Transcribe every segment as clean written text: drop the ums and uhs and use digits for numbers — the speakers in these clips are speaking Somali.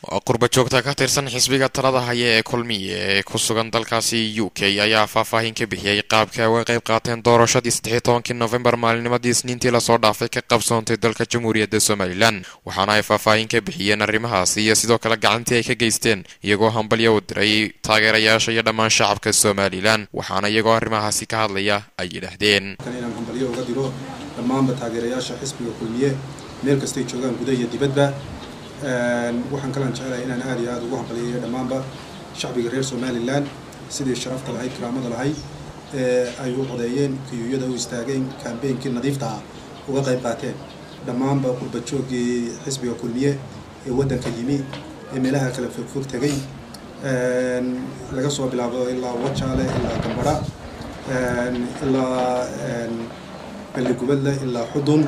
qurba joogta ka tirsan xisbiga talada haya ee kulmiye ee ku sugan dalkaasi UK ayaa faahfaahin ka bixiyay qaabka ay uga qayb qaateen doorashadii 16 November maalinimadii Isniintii la soo dhaafay ka qabsoontay dalka Jamhuuriyadda Somaliland waxaana ay faahfaahin ka bixiyeen arrimahaas iyo sidoo kale gacantii ay ka geysteen iyagoo hambalyo u diray taageerayaasha iyo dhammaan shacabka Somaliland waxaana iyagoo arrimahaasi ka hadlaya ay yiraahdeen inaan hambalyo uga diro dhammaan taageerayaasha xisbiga kulmiye meel kasta ay joogaan gudaha iyo dibadda waxaan kala jecelahay inaan aad iyo aad ugu hambalyeeyo dhammaanba shacbiga reer Somaliland sidii sharafta lahayd karaamada lahayd ay u codeeyeen kiyuyada u istaageen campaign-kii nadiifta ah uga qayb qaateen dhammaanba qurba joogii xisbiga kulmiye ee waddanka yimi ee meelaha kala fog tagay laga soo bilaabo ilaa Wajaale ilaa Gambara ilaa Balligubadle ilaa Xudun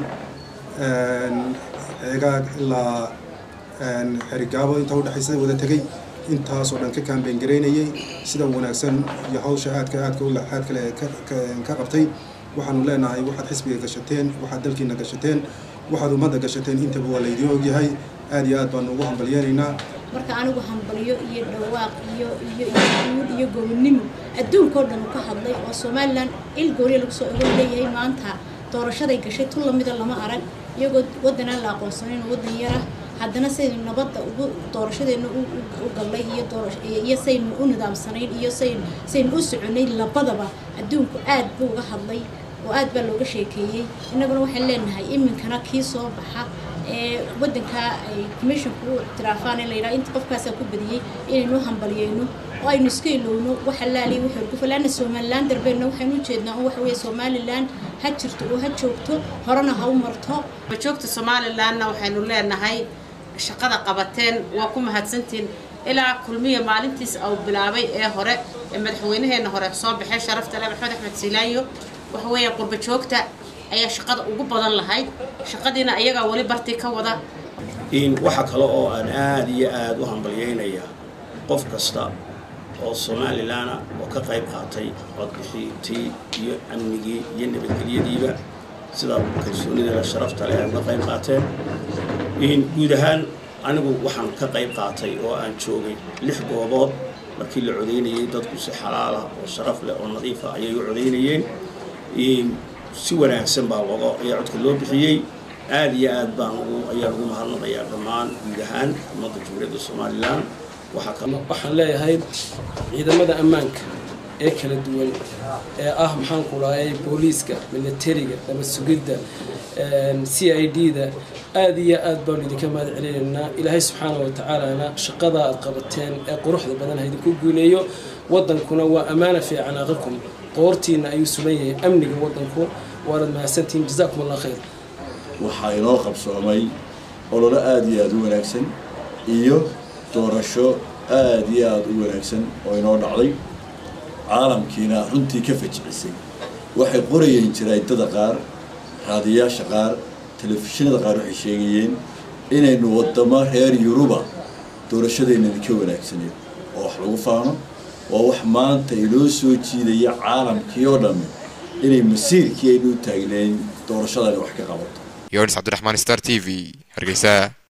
eegaag ilaa xirigaabo inta u dhaxaysay wada tagay intaas oo dhan ka campaign gareynayay sida wanaagsan iyo hawsha aadka u laxaad kale ka qabtay waxaanu leenahay waxaad xisbiga gashateen waxaad dalkiina gashateen waxaad ummadda gashateen intaba waa laydin ogyahay aad iyo aad baan ugu hambalyeeynaa marka anigu hambalyo iyo dhawaaq iyo gobonnimo adduunka oo dhan ka hadlay oo Somaliland il goori lagu soo leeyahay maanta doorashaday gashay tul lamida lama arag iyagoo wadana la aqoonsaneen wadan yara haddana say nabadda ugu doorashadeena u galay iyo say u nidaamsanayn iyo say u soconay labadaba adduunku aad buu uga hadlay oo aad baa looga sheekeeyay inaguna waxaan leenahay iminkana kii soo baxa ee wadanka ay commissionku tiraafaan la yiraahdo inta qofkaas ku badiyay inaynu hambalyeeyno oo aynu iska ilowno waxa la leeyahay wuxuu ku filan Somaliland darbeena waxaan u jeednaa oo waxa weeye Somaliland ha jirto oo ha joogto horena ha u marto joogta Somalilandna waxaanu leenahay shaqada qabateen waa ku mahadsantiin ilaa kulmiye maalintiis oo bilaabay ee hore ee madaxweynaheena hore soo baxay sharafta leh Maxamed Axmed Silaayo waxa weeye qurba joogta ayaa shaqada ugu badan lahayd shaqadiina ayaga wali bartay ka wada in waxa kale oo aan aad iyo aad u hambalyeynaya qof kasta oo Somaliland oo ka qayb qaatay codbixintii iyo amnigii iyo nabadgelyadiiba sida kalsoonida sharafta leh ee qayb qaateen in guud ahaan anigu waxaan ka qayb qaatay oo aan joogay 6 goobood markii la codeynayay dadku si xalaal ah oo sharaf leh oo nadiif ah ayay u codeynayeen in si wanaagsan baa codka loo bixiyay aad iyo aad baan ugu mahadnaqayaa dhammaan guud ahaan ummadda Jamhuuriyadda Somaliland waxaan leeyahay ciidamada ammaanka ee kala duwan ee ah maxaan ku lahaayay booliiska militariga ama sugidda CID-da aad iyo aad baan idinka mahad celinaynaa ilaahay subxaanahu wa ta'aala shaqada aad qabateen ee quruxda badan idinku guuleeyo wadankuna waa amaana fi anaaqakum qoortiina ayuu sumeeyay amniga wadanku waad mahadsantiin jazaakumullahu khayr waxaa inoo qabsoomay olole aad iyo aad u wanaagsan iyo doorasho aad iyo aad u wanaagsan oo inoo dhacday caalamkiina runtii ka fajicisay waxay qorayeen jaraa'idada qaar raadiyaasha qaar telefishinada qaar waxay sheegayeen inaynu wadamo reer Yuruba doorashadeena ka wanaagsaneed oo wax lagu faano oo wax maanta iloo soo jiidaya caalamkii oo dhan inay masiirkii ay u taagneen doorashada wax ka qabato Yoris Abdurrahman Star TV Hargeysa